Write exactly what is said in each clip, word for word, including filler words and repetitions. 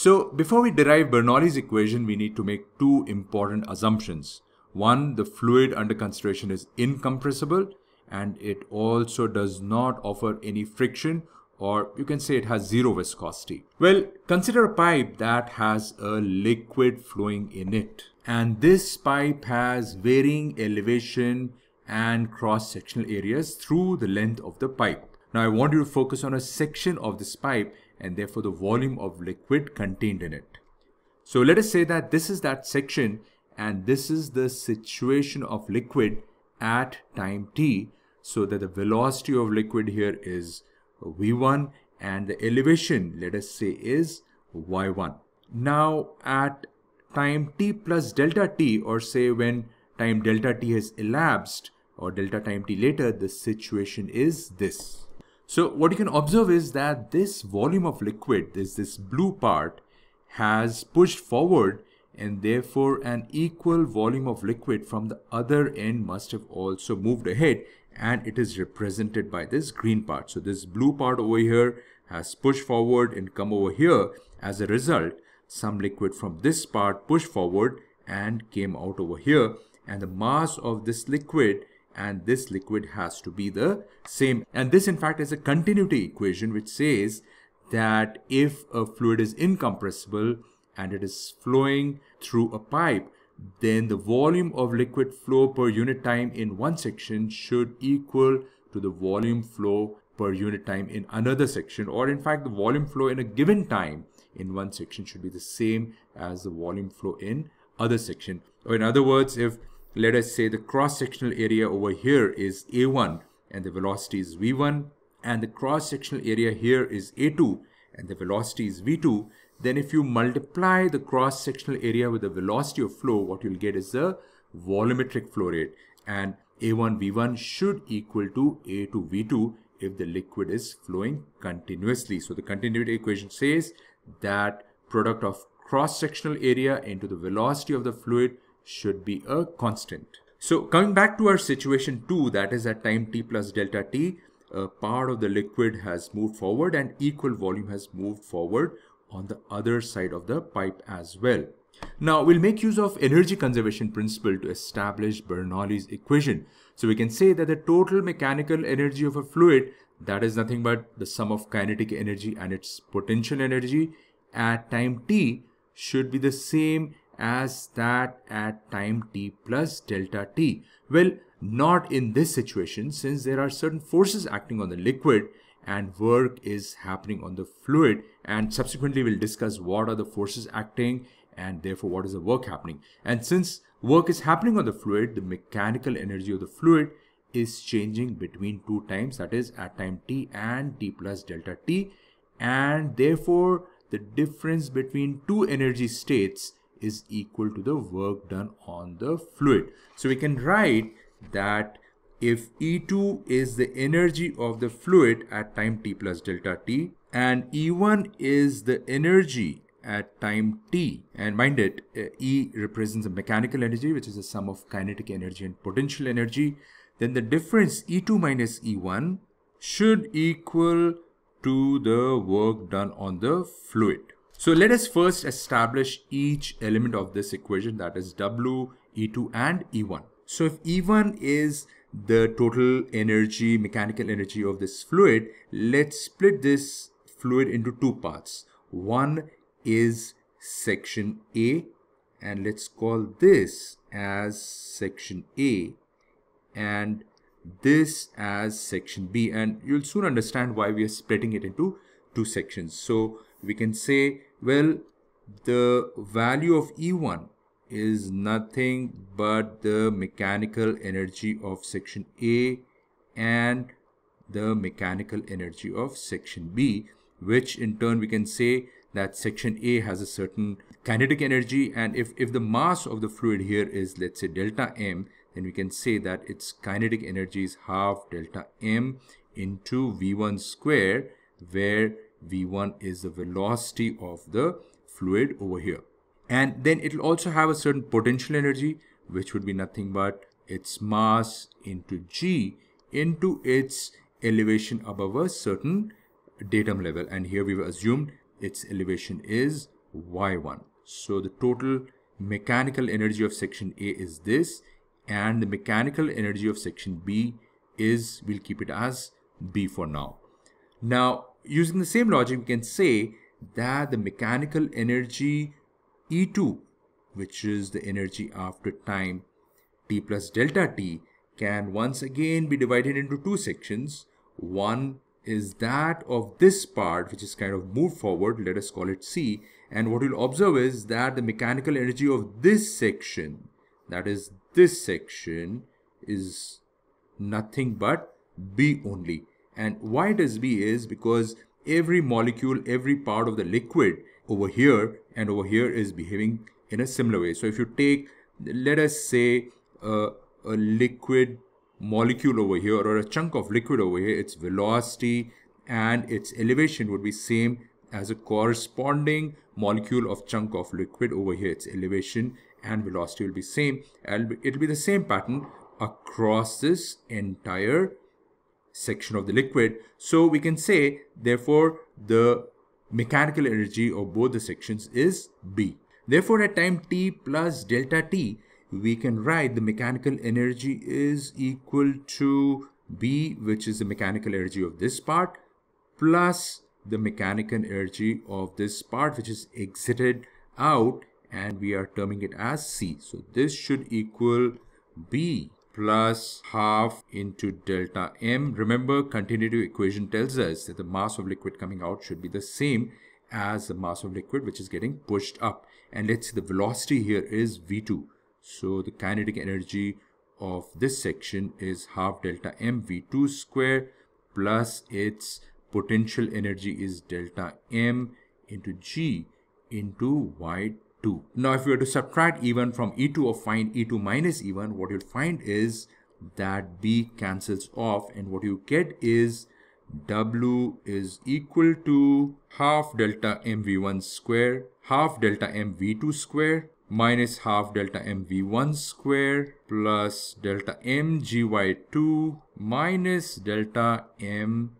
So before we derive Bernoulli's equation, we need to make two important assumptions. One, the fluid under consideration is incompressible and it also does not offer any friction, or you can say it has zero viscosity. Well, consider a pipe that has a liquid flowing in it. And this pipe has varying elevation and cross-sectional areas through the length of the pipe. Now I want you to focus on a section of this pipe and therefore the volume of liquid contained in it. So let us say that this is that section and this is the situation of liquid at time t, so that the velocity of liquid here is v one and the elevation, let us say, is y one. Now at time t plus delta t, or say when time delta t has elapsed or delta time t later, the situation is this. So what you can observe is that this volume of liquid, this, this blue part, has pushed forward, and therefore an equal volume of liquid from the other end must have also moved ahead, and it is represented by this green part. So this blue part over here has pushed forward and come over here. As a result, some liquid from this part pushed forward and came out over here, and the mass of this liquid and this liquid has to be the same. And this in fact is a continuity equation which says that if a fluid is incompressible and it is flowing through a pipe, then the volume of liquid flow per unit time in one section should equal to the volume flow per unit time in another section, or in fact the volume flow in a given time in one section should be the same as the volume flow in other section. Or in other words, if let us say the cross-sectional area over here is a one and the velocity is v one, and the cross-sectional area here is a two and the velocity is v two, then if you multiply the cross-sectional area with the velocity of flow, what you'll get is the volumetric flow rate, and a one v one should equal to a two v two if the liquid is flowing continuously. So the continuity equation says that product of cross-sectional area into the velocity of the fluid should be a constant. So coming back to our situation two, that is at time t plus delta t, a part of the liquid has moved forward and equal volume has moved forward on the other side of the pipe as well. Now we'll make use of energy conservation principle to establish Bernoulli's equation. So we can say that the total mechanical energy of a fluid, that is nothing but the sum of kinetic energy and its potential energy at time t, should be the same as that at time t plus delta t. Well, not in this situation, since there are certain forces acting on the liquid and work is happening on the fluid, and subsequently we'll discuss what are the forces acting and therefore what is the work happening. And since work is happening on the fluid, the mechanical energy of the fluid is changing between two times, that is at time t and t plus delta t, and therefore the difference between two energy states is equal to the work done on the fluid. So we can write that if E two is the energy of the fluid at time t plus delta t, and E one is the energy at time t, and mind it, uh, E represents the mechanical energy, which is the sum of kinetic energy and potential energy, then the difference E two minus E one should equal to the work done on the fluid. So let us first establish each element of this equation, that is W, E two and E one. So if E one is the total energy, mechanical energy of this fluid, let's split this fluid into two parts. One is section A, and let's call this as section A, and this as section B, and you'll soon understand why we are splitting it into two sections. So we can say, well, the value of E one is nothing but the mechanical energy of section A and the mechanical energy of section B, which in turn we can say that section A has a certain kinetic energy, and if, if the mass of the fluid here is, let's say, delta m, then we can say that its kinetic energy is half delta m into v one square, where v one is the velocity of the fluid over here. And then it will also have a certain potential energy, which would be nothing but its mass into g into its elevation above a certain datum level. And here we've assumed its elevation is Y one. So the total mechanical energy of section A is this, and the mechanical energy of section B is, we'll keep it as B for now. Now, using the same logic, we can say that the mechanical energy E two, which is the energy after time t plus delta t, can once again be divided into two sections. One is that of this part, which is kind of moved forward, let us call it C, and what you'll observe is that the mechanical energy of this section, that is this section, is nothing but B only. And why it is B is because every molecule, every part of the liquid over here and over here is behaving in a similar way. So if you take, let us say, uh, a liquid molecule over here, or a chunk of liquid over here, its velocity and its elevation would be same as a corresponding molecule of chunk of liquid over here. Its elevation and velocity will be same, and it will be the same pattern across this entire section of the liquid. So we can say, therefore, the mechanical energy of both the sections is B. Therefore, at time t plus delta t, we can write the mechanical energy is equal to B, which is the mechanical energy of this part, plus the mechanical energy of this part, which is exited out, and we are terming it as C. So this should equal B plus half into delta M. Remember, continuity equation tells us that the mass of liquid coming out should be the same as the mass of liquid which is getting pushed up. And let's see, the velocity here is V two. So the kinetic energy of this section is half delta M V two square plus its potential energy is delta M into G into Y two. Now if we were to subtract E one from E two or find E two minus E one, what you'll find is that B cancels off, and what you get is W is equal to half delta M V one square, half delta M V two square minus half delta M V one square plus delta M G Y two minus delta M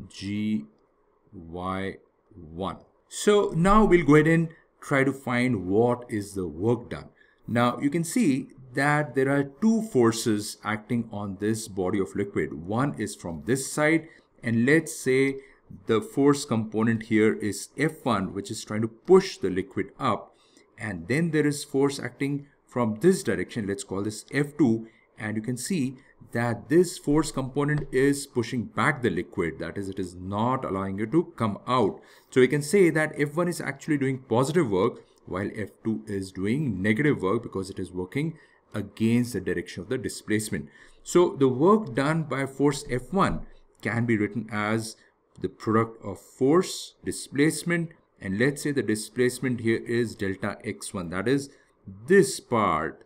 G Y one. So now we'll go ahead and try to find what is the work done. Now you can see that there are two forces acting on this body of liquid. One is from this side, and let's say the force component here is F one, which is trying to push the liquid up. And then there is force acting from this direction, let's call this F two, and you can see that this force component is pushing back the liquid, that is, it is not allowing it to come out. So we can say that F one is actually doing positive work while F two is doing negative work because it is working against the direction of the displacement. So the work done by force F one can be written as the product of force, displacement, and let's say the displacement here is delta x one, that is, this part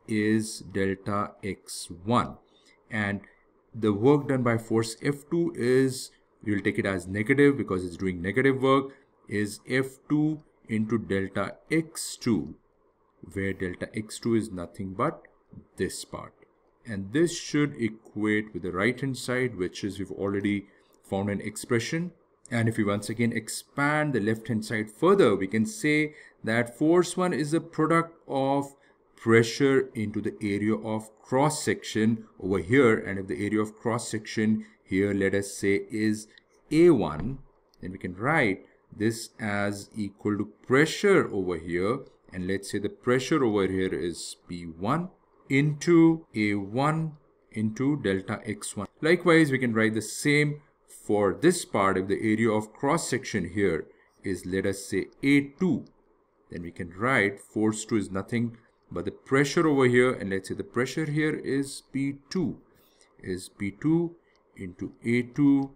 is delta x one, and the work done by force F two is, we will take it as negative because it's doing negative work, is F two into delta x two, where delta x two is nothing but this part, and this should equate with the right hand side, which is, we've already found an expression. And if we once again expand the left hand side further, we can say that force one is the product of pressure into the area of cross section over here, and if the area of cross section here, let us say, is A one, then we can write this as equal to pressure over here, and let's say the pressure over here is P one into A one into delta x one. Likewise, we can write the same for this part. If the area of cross section here is, let us say, A two, then we can write force two is nothing but the pressure over here, and let's say the pressure here is P two, is P two into A two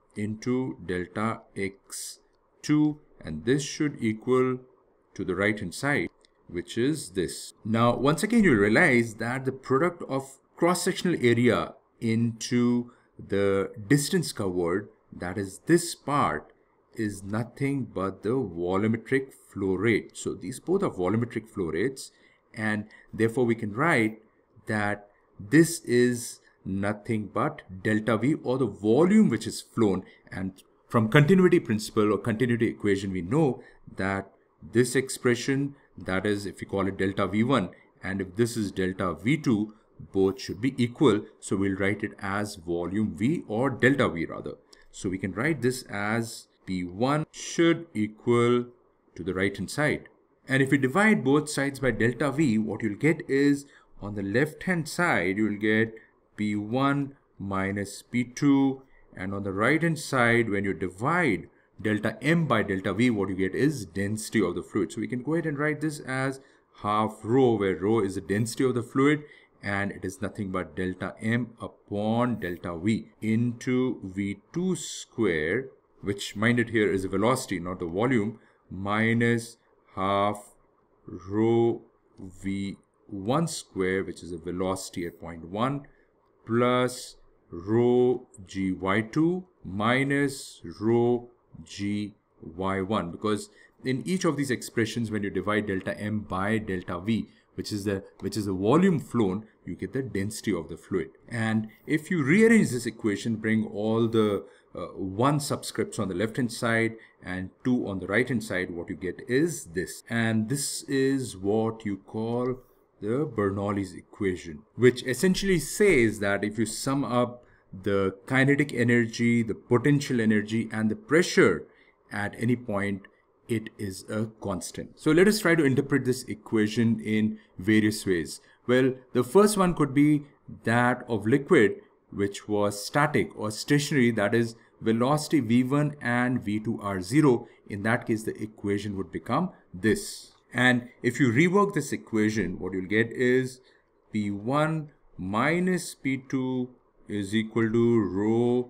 into delta x two, and this should equal to the right hand side, which is this. Now once again you realize that the product of cross-sectional area into the distance covered, that is this part, is nothing but the volumetric flow rate. So these both are volumetric flow rates, and therefore we can write that this is nothing but delta V, or the volume which is flown. And from continuity principle or continuity equation, we know that this expression, that is, if we call it delta V one, and if this is delta V two, both should be equal. So we'll write it as volume V, or delta V rather. So we can write this as P one should equal to the right hand side. And if we divide both sides by delta V, what you'll get is, on the left hand side, you'll get P one minus P two, and on the right hand side, when you divide delta M by delta V, what you get is density of the fluid. So we can go ahead and write this as half rho, where rho is the density of the fluid, and it is nothing but delta M upon delta V into V two square, which, mind it, here is the velocity, not the volume, minus half rho V one square, which is a velocity at point one, plus rho G Y two minus rho G Y one, because in each of these expressions, when you divide delta M by delta V, which is the which is the volume flown, you get the density of the fluid. And if you rearrange this equation, bring all the uh, one subscripts on the left hand side and two on the right hand side, what you get is this. And this is what you call the Bernoulli's equation, which essentially says that if you sum up the kinetic energy, the potential energy, and the pressure at any point, it is a constant. So let us try to interpret this equation in various ways. Well, the first one could be that of liquid, which was static or stationary, that is, velocity V one and V two are zero. In that case, the equation would become this. And if you rework this equation, what you'll get is P one minus P two is equal to rho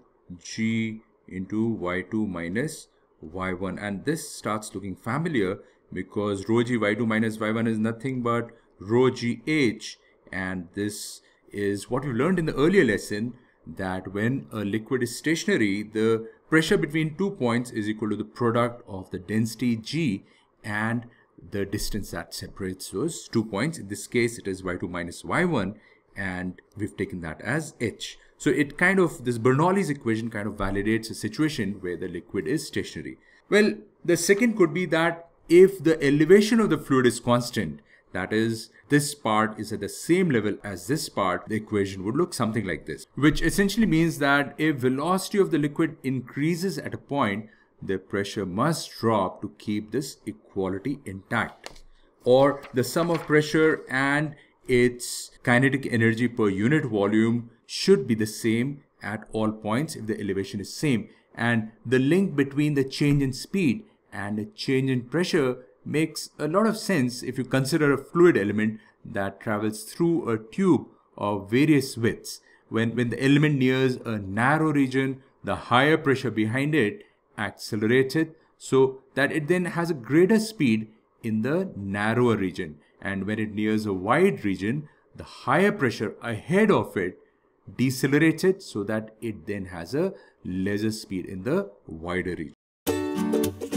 G into Y two minus Y one. And this starts looking familiar because rho G Y two minus Y one is nothing but rho G H. And this is what we learned in the earlier lesson, that when a liquid is stationary, the pressure between two points is equal to the product of the density G and the distance that separates those two points. In this case, it is Y two minus Y one, and we've taken that as H. So it kind of, this Bernoulli's equation kind of validates a situation where the liquid is stationary. Well, the second could be that if the elevation of the fluid is constant, that is, this part is at the same level as this part, the equation would look something like this, which essentially means that if velocity of the liquid increases at a point, the pressure must drop to keep this equality intact. Or the sum of pressure and its kinetic energy per unit volume should be the same at all points if the elevation is same. And the link between the change in speed and the change in pressure makes a lot of sense if you consider a fluid element that travels through a tube of various widths. When, when the element nears a narrow region, the higher pressure behind it accelerates it so that it then has a greater speed in the narrower region. And when it nears a wide region, the higher pressure ahead of it decelerates it so that it then has a lesser speed in the wider region.